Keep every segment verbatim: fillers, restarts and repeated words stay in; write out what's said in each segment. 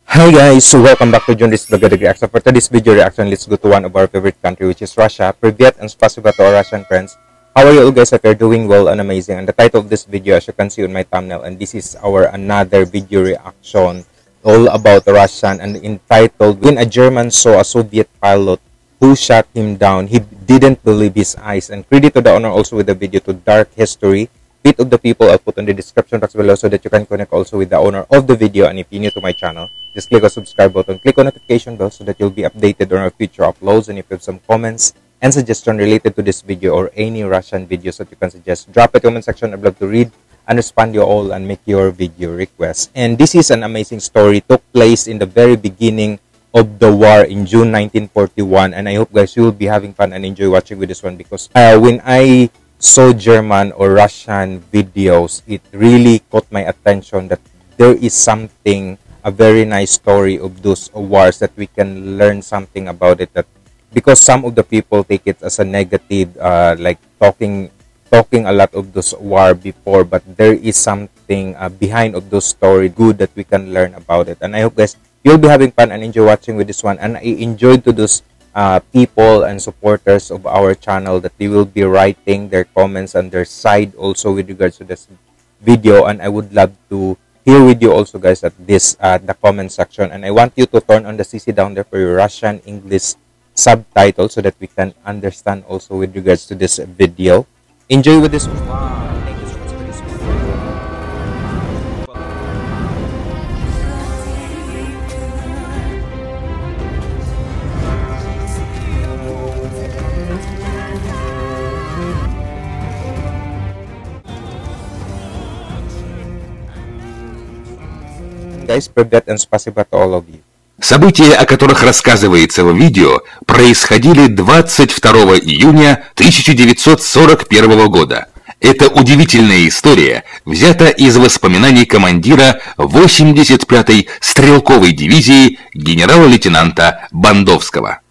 Hi guys, so welcome back to Junris Blagadig Reaction. For today's video reaction, let's go to one of our favorite country, which is Russia. Privyet and spasiba to our Russian friends. How are you all guys? If you're doing well and amazing. And the title of this video, as you can see on my thumbnail, and this is our another video reaction all about Russian and entitled When a German Saw a Soviet Pilot Who Shot Him Down, He Didn't Believe His Eyes. And credit to the owner also with the video to Dark History. Bit of the people I'll put in the description box below so that you can connect also with the owner of the video. And if you're new to my channel, just click on subscribe button, click on notification bell so that you'll be updated on our future uploads. And if you have some comments and suggestion related to this video or any Russian videos that you can suggest, drop it in the comment section. I'd love to read and respond you all and make your video requests. And this is an amazing story. Took place in the very beginning of the war in June nineteen forty-one. And I hope guys you will be having fun and enjoy watching with this one, because uh, when I saw German or Russian videos, it really caught my attention that there is something, a very nice story of those wars that we can learn something about it. That because some of the people take it as a negative, uh, like talking talking a lot of those war before, but there is something uh, behind of those story good that we can learn about it. And I hope guys you'll be having fun and enjoy watching with this one. And I enjoyed to those uh, people and supporters of our channel that they will be writing their comments on their side also with regards to this video. And I would love to hear with you also guys at this uh, the comment section. And I want you to turn on the C C down there for your Russian English subtitle so that we can understand also with regards to this video. Enjoy with this one. Wow, thank you so much for this one. Guys, privyet and spasiba to all of you. События, о которых рассказывается в видео, происходили двадцать второго июня тысяча девятьсот сорок первого года. Это удивительная история взята из воспоминаний командира восемьдесят пятой стрелковой дивизии генерала-лейтенанта Бандовского.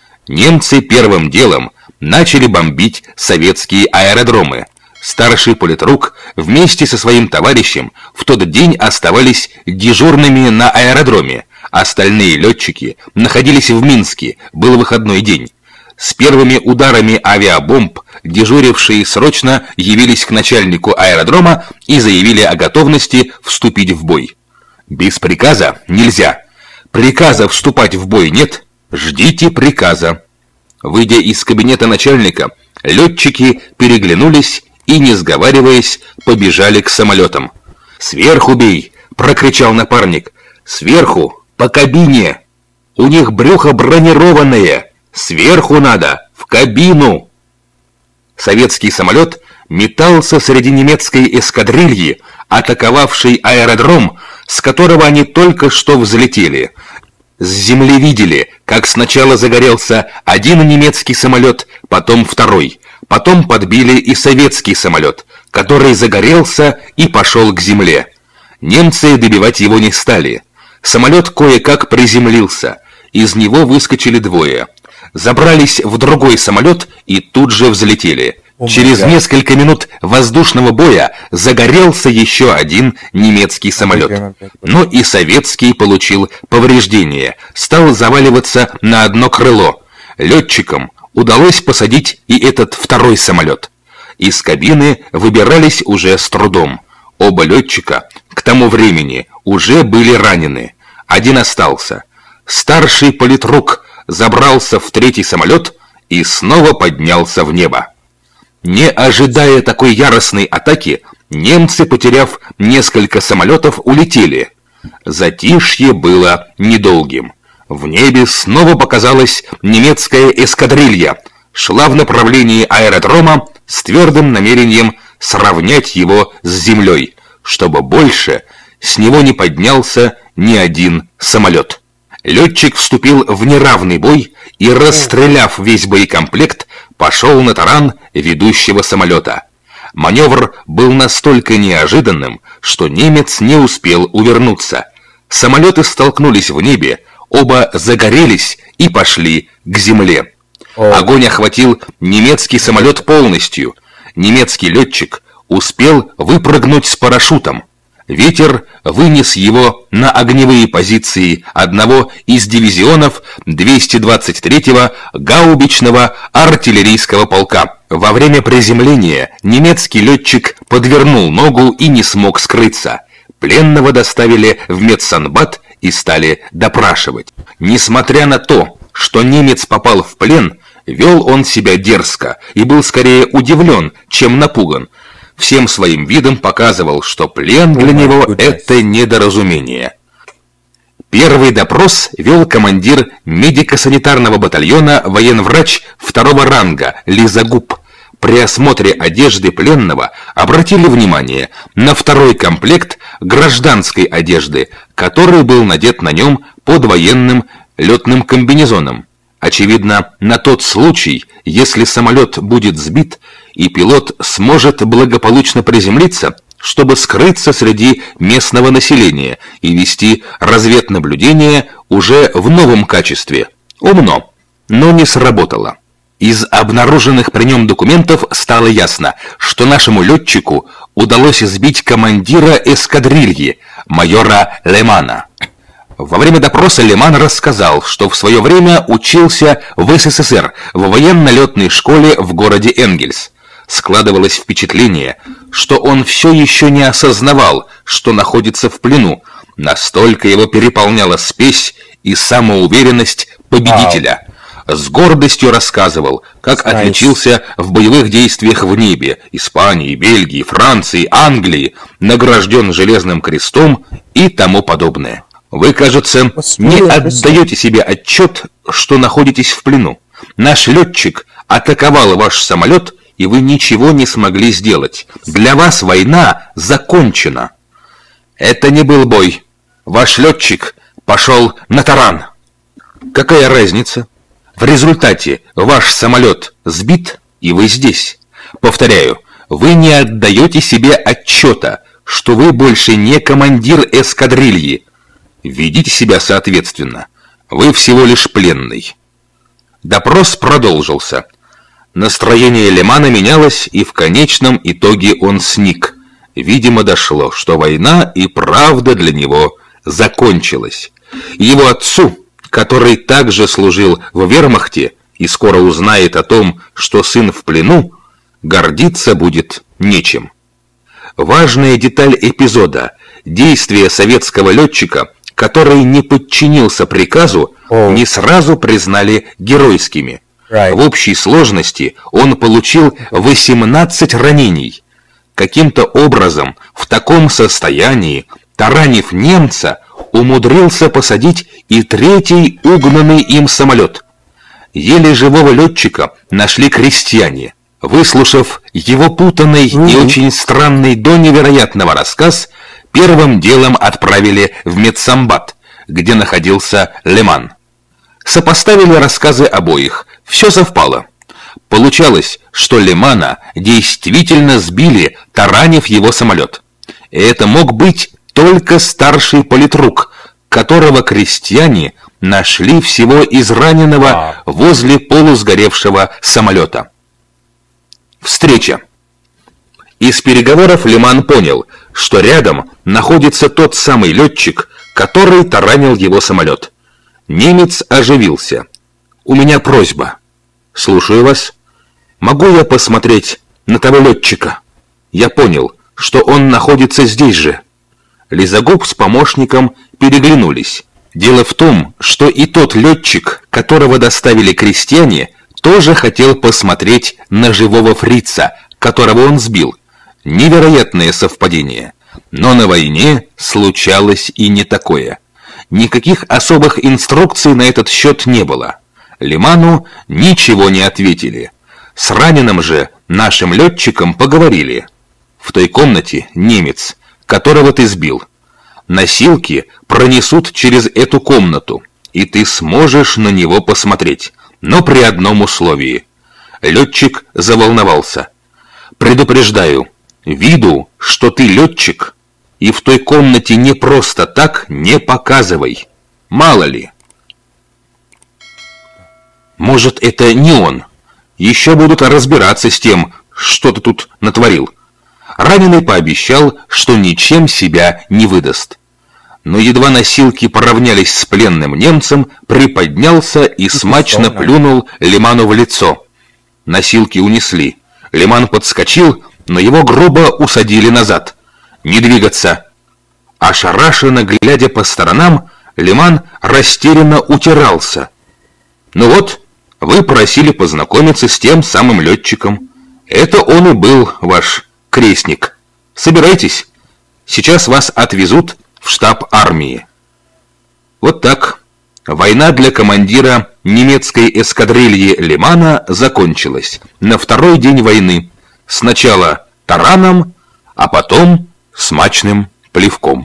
Немцы первым делом начали бомбить советские аэродромы. Старший политрук вместе со своим товарищем в тот день оставались дежурными на аэродроме. Остальные летчики находились в Минске, был выходной день. С первыми ударами авиабомб дежурившие срочно явились к начальнику аэродрома и заявили о готовности вступить в бой. Без приказа нельзя. Приказа вступать в бой нет, ждите приказа. Выйдя из кабинета начальника, летчики переглянулись и, не сговариваясь, побежали к самолетам. «Сверху бей!» – прокричал напарник. «Сверху! По кабине! У них брюхо бронированное! Сверху надо! В кабину!» Советский самолет метался среди немецкой эскадрильи, атаковавшей аэродром, с которого они только что взлетели. С земли видели, как сначала загорелся один немецкий самолет, потом второй. Потом подбили и советский самолет, который загорелся и пошел к земле. Немцы добивать его не стали. Самолет кое-как приземлился. Из него выскочили двое. Забрались в другой самолет и тут же взлетели. Oh Через несколько минут воздушного боя загорелся еще один немецкий самолет. Но и советский получил повреждения. Стал заваливаться на одно крыло. Летчикам удалось посадить и этот второй самолет. Из кабины выбирались уже с трудом. Оба летчика к тому времени уже были ранены. Один остался. Старший политрук забрался в третий самолет и снова поднялся в небо. Не ожидая такой яростной атаки, немцы, потеряв несколько самолетов, улетели. Затишье было недолгим. В небе снова показалась немецкая эскадрилья, шла в направлении аэродрома с твердым намерением сравнять его с землей, чтобы больше с него не поднялся ни один самолет. Летчик вступил в неравный бой и, расстреляв весь боекомплект, пошел на таран ведущего самолета. Маневр был настолько неожиданным, что немец не успел увернуться. Самолеты столкнулись в небе, оба загорелись и пошли к земле. Огонь охватил немецкий самолет полностью. Немецкий летчик успел выпрыгнуть с парашютом. Ветер вынес его на огневые позиции одного из дивизионов двести двадцать третьего гаубичного артиллерийского полка. Во время приземления немецкий летчик подвернул ногу и не смог скрыться. Пленного доставили в медсанбат и стали допрашивать. Несмотря на то, что немец попал в плен, вел он себя дерзко и был скорее удивлен, чем напуган. Всем своим видом показывал, что плен для него – это недоразумение. Первый допрос вел командир медико-санитарного батальона военврач второго ранга Лизагуб. При осмотре одежды пленного обратили внимание на второй комплект гражданской одежды, который был надет на нем под военным летным комбинезоном. Очевидно, на тот случай, если самолет будет сбит и пилот сможет благополучно приземлиться, чтобы скрыться среди местного населения и вести разведнаблюдение уже в новом качестве. Умно, но не сработало. Из обнаруженных при нем документов стало ясно, что нашему летчику удалось сбить командира эскадрильи, майора Лемана. Во время допроса Леман рассказал, что в свое время учился в СССР в военно-летной школе в городе Энгельс. Складывалось впечатление, что он все еще не осознавал, что находится в плену. Настолько его переполняла спесь и самоуверенность победителя. С гордостью рассказывал, как nice. Отличился в боевых действиях в небе Испании, Бельгии, Франции, Англии, награжден Железным крестом и тому подобное. Вы, кажется, не отдаете себе отчет, что находитесь в плену. Наш летчик атаковал ваш самолет, и вы ничего не смогли сделать. Для вас война закончена. Это не был бой. Ваш летчик пошел на таран. Какая разница? В результате ваш самолет сбит, и вы здесь. Повторяю, вы не отдаете себе отчета, что вы больше не командир эскадрильи. Ведите себя соответственно. Вы всего лишь пленный. Допрос продолжился. Настроение Лемана менялось, и в конечном итоге он сник. Видимо, дошло, что война и правда для него закончилась. Его отцу, который также служил в вермахте и скоро узнает о том, что сын в плену, гордиться будет нечем. Важная деталь эпизода – действия советского летчика, который не подчинился приказу, oh. не сразу признали геройскими. Right. В общей сложности он получил восемнадцать ранений. Каким-то образом в таком состоянии, таранив немца, умудрился посадить и третий угнанный им самолет. Еле живого летчика нашли крестьяне. Выслушав его путанный mm-hmm. и очень странный до невероятного рассказ, первым делом отправили в медсанбат, где находился Леман. Сопоставили рассказы обоих. Все совпало. Получалось, что Лемана действительно сбили, таранив его самолет. И это мог быть только старший политрук, которого крестьяне нашли всего израненного возле полусгоревшего самолета. Встреча. Из переговоров Леман понял, что рядом находится тот самый летчик, который таранил его самолет. Немец оживился. «У меня просьба». «Слушаю вас. Могу я посмотреть на того летчика?» «Я понял, что он находится здесь же». Лизагуб с помощником переглянулись. Дело в том, что и тот летчик, которого доставили крестьяне, тоже хотел посмотреть на живого фрица, которого он сбил. Невероятное совпадение. Но на войне случалось и не такое. Никаких особых инструкций на этот счет не было. Леману ничего не ответили. С раненым же нашим летчиком поговорили. В той комнате немец, которого ты сбил. Носилки пронесут через эту комнату, и ты сможешь на него посмотреть, но при одном условии. Летчик заволновался. Предупреждаю, виду, что ты летчик, и в той комнате не просто так не показывай. Мало ли. Может, это не он. Еще будут разбираться с тем, что ты тут натворил. раненый пообещал, что ничем себя не выдаст. Но едва носилки поравнялись с пленным немцем, приподнялся и смачно плюнул Лиману в лицо. Носилки унесли. Лиман подскочил, но его грубо усадили назад. «Не двигаться!» Ошарашенно глядя по сторонам, Лиман растерянно утирался. «Ну вот, вы просили познакомиться с тем самым летчиком. Это он и был ваш крестник. Собирайтесь, сейчас вас отвезут в штаб армии». Вот так. Война для командира немецкой эскадрильи Лимана закончилась на второй день войны. Сначала тараном, а потом смачным плевком.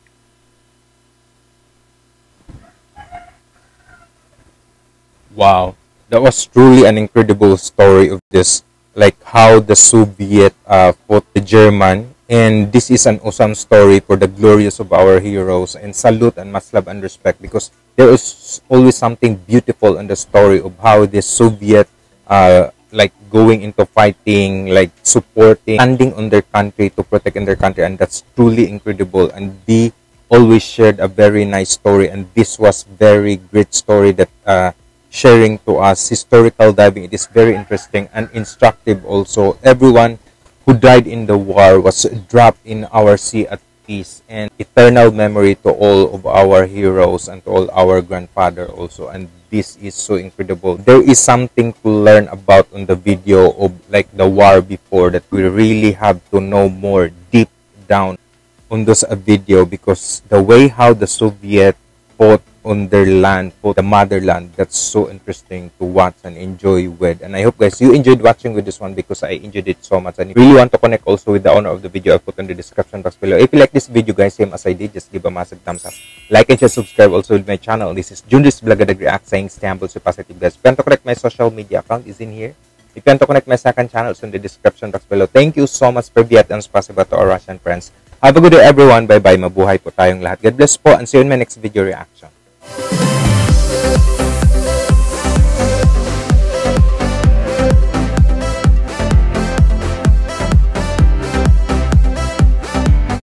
Wow, that was truly an incredible story of this, like how the Soviet uh, fought the German, and this is an awesome story for the glorious of our heroes, and salute and much love and respect, because there is always something beautiful in the story of how the Soviet uh, like going into fighting, like supporting, standing on their country to protect in their country, and that's truly incredible. And they always shared a very nice story, and this was very great story that uh, sharing to us historical diving. It is very interesting and instructive also. Everyone who died in the war was dropped in our sea at peace, and eternal memory to all of our heroes and to all our grandfather also. And this is so incredible. There is something to learn about on the video of like the war before that we really have to know more deep down on this uh, video, because the way how the Soviet fought on their land, fought the motherland, that's so interesting to watch and enjoy with. And I hope guys you enjoyed watching with this one, because I enjoyed it so much. And if you really want to connect also with the owner of the video, I'll put in the description box below. If you like this video guys, same as I did, just give a massive thumbs up, like and share, subscribe also with my channel. This is Junris Blagadag React saying stay humble, so positive guys. If you want to connect, my social media account is in here. If you want to connect my second channel, it's in the description box below. Thank you so much for Viet and spasiba to our Russian friends. Have a good day everyone. Bye bye. Mabuhay po tayong lahat. God bless po, and see you in my next video reaction.